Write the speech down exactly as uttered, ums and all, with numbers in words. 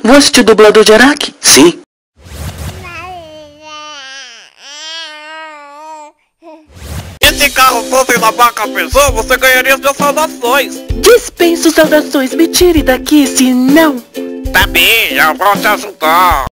Vou assistir o dublador de Araque? Sim. Se carro fosse na vaca pessoa, você ganharia suas saudações. Dispenso saudações, me tire daqui, senão... Tá bem, eu vou te ajudar.